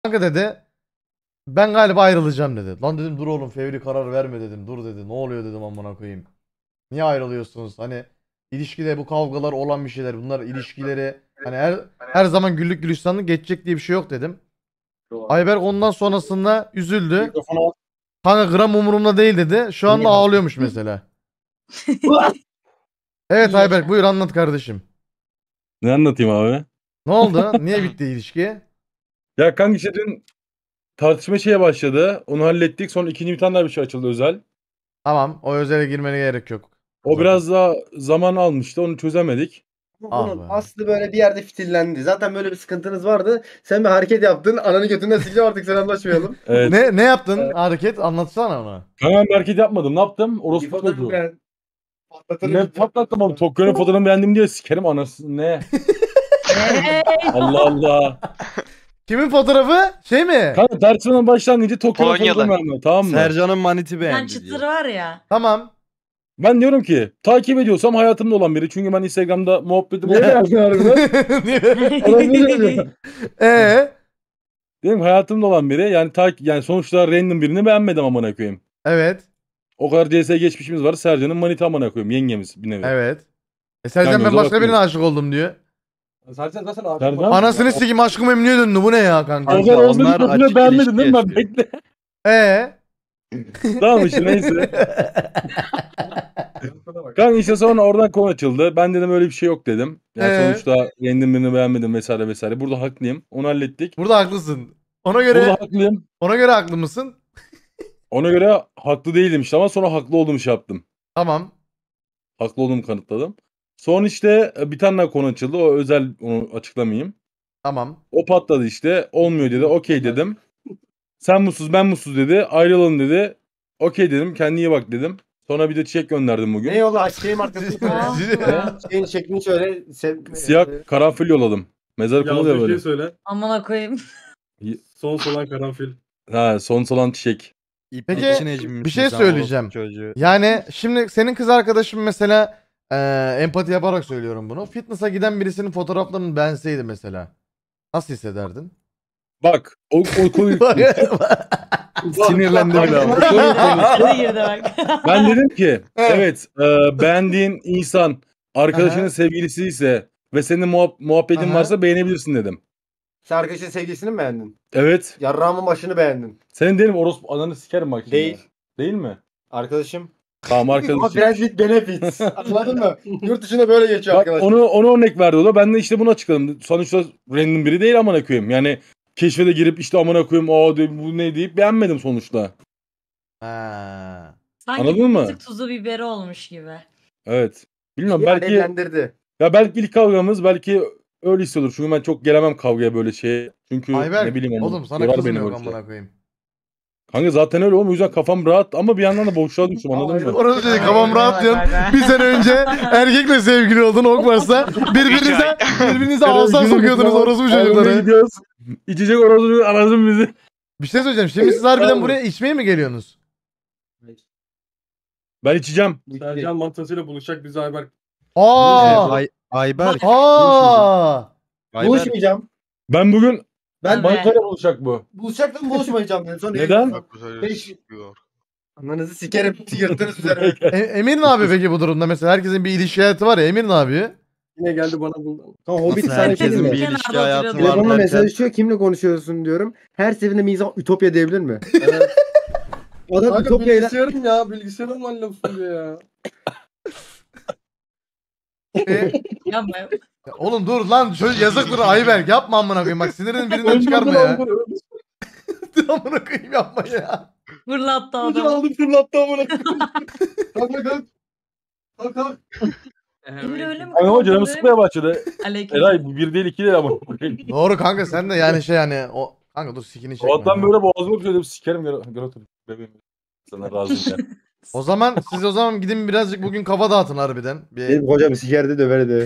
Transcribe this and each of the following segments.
Kanka dedi ben galiba ayrılacağım dedi. Lan dedim dur oğlum fevri karar verme dedim. Dur dedi. Ne oluyor dedim amına koyayım. Niye ayrılıyorsunuz? Hani ilişkide bu kavgalar olan bir şeyler. Bunlar ilişkileri hani her zaman güllük gülistanlık geçecek diye bir şey yok dedim. Ayberk ondan sonrasında üzüldü. Kanka gram umurumda değil dedi. Şu anda ağlıyormuş mesela. Evet Ayberk buyur anlat kardeşim. Ne anlatayım abi? Ne oldu? Niye bitti ilişki? Ya kanka işte dün tartışma şeye başladı. Onu hallettik. Sonra ikinci bir tane daha bir şey açıldı özel. Tamam o özele girmene gerek yok. O Zaten. biraz daha zaman almıştı. Onu çözemedik. Ah Bunun be. aslı böyle bir yerde fitillendi. Zaten böyle bir sıkıntınız vardı. Sen bir hareket yaptın. Ananı götünden sikeceğim artık selamlaşmayalım. Evet. Ne yaptın hareket anlatsana onu. Kanka ben hareket yapmadım. Ne yaptım? Orospu çocuğu. Ne patlattım abi. Tokyo'nun fotoğrafını beğendim diye sikerim anasını. Ne? Allah Allah. Kimin fotoğrafı? Şey mi? Kanka tartışmanın başlangıcı Tokyo'nun Polonyalı. fotoğrafını beğendim. Tamam mı? Sercan'ın maniti Sen beğendi çıtır diyor. var ya. Tamam. Ben diyorum ki takip ediyorsam hayatımda olan biri. Çünkü ben Instagram'da muhabbetim Ne yaptın harbiden? Eee? Dedim hayatımda olan biri. Yani sonuçta random birini beğenmedim amına koyayım. Evet. O kadar CS geçmişimiz var. Sercan'ın manita amına koyayım. Yengemiz bir nevi. Evet. Sercan Sen ben göze başka birine bakmıyorsun. aşık oldum diyor. Zaten Sercan? Anasını sikeyim aşkım emniye döndü bu ne ya kanka? Kanka, Sercan onlar onlar açık beğenmedin değil mi? Ben ilişki bekle. Tamam işte neyse. Kanka işte sonra oradan konu açıldı. Ben dedim öyle bir şey yok dedim. Yani sonuçta random birini beğenmedim vesaire vesaire. Burada haklıyım. Onu hallettik. Burada haklısın. Ona Burada göre haklıyım. haklı mısın? Ona göre haklı değildim işte ama sonra haklı olduğumu şey yaptım. Tamam. Haklı olduğumu kanıtladım. Sonra işte bir tane daha konu açıldı. O özel onu açıklamayayım. Tamam. O patladı işte. Olmuyor dedi. Okey dedim. Sen mutsuz ben mutsuz dedi. Ayrılalım dedi. Okey dedim. Kendine iyi bak dedim. Sonra bir de çiçek gönderdim bugün. Ne yolla şeyin markasını söyle. Şeyin şeklini söyle. Siyah karanfil yolladım. Mezar kolu ya böyle. söyle. Amına koyayım. Son solan karanfil. Ha son solan çiçek. Peki, İpekçi Necmi bir şey misin sen, söyleyeceğim. orospu çocuğu? Yani şimdi senin kız arkadaşın mesela empati yaparak söylüyorum bunu. Fitness'a giden birisinin fotoğraflarını beğenseydi mesela. Nasıl hissederdin? Bak o konuyu Sinirlendi bile ama. Hadi girdi bak. ben dedim ki evet beğendiğin insan arkadaşının sevgilisi ise ve senin muhabbetin Aha. varsa beğenebilirsin dedim. Sen arkadaşın sevgilisini mi beğendin? Evet. Yarrağımın başını beğendin. Senin dedim orospu ananı sikerim bak şimdi. Değil. Değil mi? Arkadaşım. Tamam Ama arkadaşım. Brexit benefits. Anladın mı? Yurt dışında böyle geçiyor Bak, arkadaş. onu örnek verdi o da. Ben de işte bunu açıkladım. Sonuçta random biri değil amına koyayım. Yani keşfete girip işte amına koyayım bu ne deyip beğenmedim sonuçta. Ha. Sanki Anladın mı? bir tık tuzu biberi olmuş gibi. Evet. Bilmiyorum Yani belki evlendirdi. ya belki ilk kavgamız belki öyle hissediyor. Çünkü ben çok gelemem kavgaya böyle şeye. Çünkü Ayberk, ne bileyim oğlum sana yorar kızım beni yok böyle şey. amına koyayım. Kanka zaten öyle oğlum. O yüzden kafam rahat ama bir yandan da boşluğa düştüm anladın mı? Orası şey kafam rahat diyorsun. Bir sene önce erkekle sevgili oldun ok varsa birbirinize ağızdan sokuyordunuz orospu Ayrılmaya çocukları. gidiyoruz. İçecek orası anasın bizi. Bir şey söyleyeceğim. Şimdi siz harbiden buraya içmeye mi geliyorsunuz? Ben içeceğim. Sercan mantasıyla buluşacak bizi Ayberk. Aa! Ayberk. Aa! Ayberk. Buluşmayacağım. Ben bugün Ben de. manitayla buluşacak bu. Buluşacaktım buluşmayacağım dedi. Sonra Neden? Ananızı sikerim. Yırtınız üzerine. Emir ne yapıyor peki bu durumda? Mesela herkesin bir ilişki hayatı var ya. Emir ne yapıyor? Yine geldi bana buldu. Tamam Hobbit Nasıl sana şey herkesin diyeyim bir mi? ilişki Kenarda hayatı oturuyordu. var Telefonla derken. mesajlaşıyor. Kimle konuşuyorsun diyorum. Her seferinde mizah Ütopya diyebilir mi? Adam Kanka Ütopya'yla... bilgisayarım ya. Bilgisayarım var lafı ya. Yapma. Oğlum dur lan. Çocuk yazıktır Ayberk. Yapma amına koyayım. Bak sinirini birinden çıkarma ya. Dur amına koyayım yapma ya. Fırlattı Hocam adamı. aldım fırlattı amına. Kalk kalk. Kalk kalk. Emir öyle mi? Ama canımı kaldı? sıkmaya başladı. Aleyküm. Eray bu bir değil iki değil ama. Doğru kanka sen de yani şey yani o kanka dur sikini çekme. Allah'tan ya. böyle boğazıma tutuyor. Sikerim gel otur. Bebeğim. Sana razıyım ya. O zaman gidin birazcık bugün kafa dağıtın harbiden. Benim kocam sikerdi döverdi.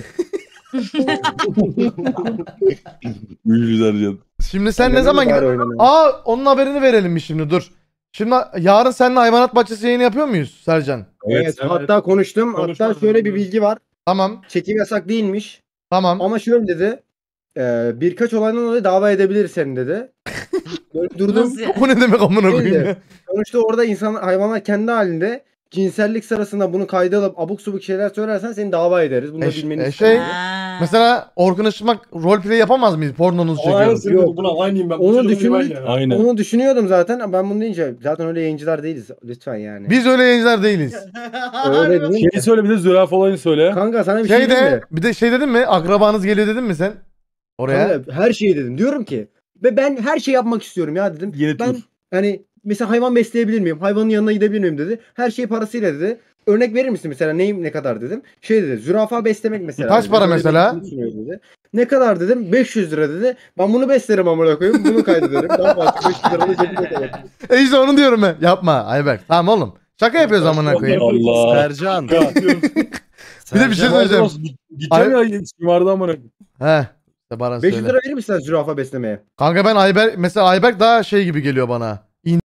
Güzel can. Şimdi sen ne zaman gidin? Aa onun haberini verelim bir şimdi dur. Şimdi yarın seninle hayvanat bahçesi yayını yapıyor muyuz Sercan? Evet, hatta konuştum. Hatta Konuşmadım. şöyle bir bilgi var. Tamam. Çekim yasak değilmiş. Tamam. Ama şöyle dedi. birkaç olaydan dolayı dava edebilir seni dedi. Böyle durdum. Nasıl yani? Bu ne demek amına koyayım Öyle. ya? Sonuçta orada hayvanlar kendi halinde cinsellik sırasında bunu kayda alıp abuk subuk şeyler söylersen seni dava ederiz. Bunu da bilmeni şey- isterim. Ha. Mesela Orkun Işıtmak roleplay yapamaz mıyız? Pornonuzu çekiyoruz. Aynısını Yok. buna aynıyım ben. Onu Bu çocuğun düşün- ben ya. Aynen. Onu düşünüyordum zaten. Ben bunu deyince zaten öyle yayıncılar değiliz. Lütfen yani. Biz öyle yayıncılar değiliz. Öyle değil mi? Şeyi söyle bir de zürafa olayını söyle. Kanka sana bir şey Şey diyeyim de mi? bir de şey dedin mi? Akrabanız geliyor dedin mi sen? Oraya. Kanka, her şeyi dedim. Diyorum ki ve ben her şeyi yapmak istiyorum ya dedim. Yeni Ben tur. hani mesela hayvan besleyebilir miyim? Hayvanın yanına gidebilir miyim dedi. Her şey parasıyla dedi. Örnek verir misin mesela neyim ne kadar dedim. Şey dedi zürafa beslemek mesela. Kaç dedi. para Böyle mesela? bir şey düşünüyor dedi. Ne kadar dedim 500 lira dedi. Ben bunu beslerim amına koyayım. Bunu kaydederim. Daha fazla 500 lira da cebime koyarım. İşte onu diyorum ben. Yapma Ayberk. Tamam oğlum. Şaka yapıyoruz amına koyayım. Allah. Sercan. Bir de bir şey söyleyeceğim. Gideceğim ya vardı amına. He. İşte Baran 500 söyle. lira verir misin zürafa beslemeye? Kanka ben mesela Ayberk daha şey gibi geliyor bana.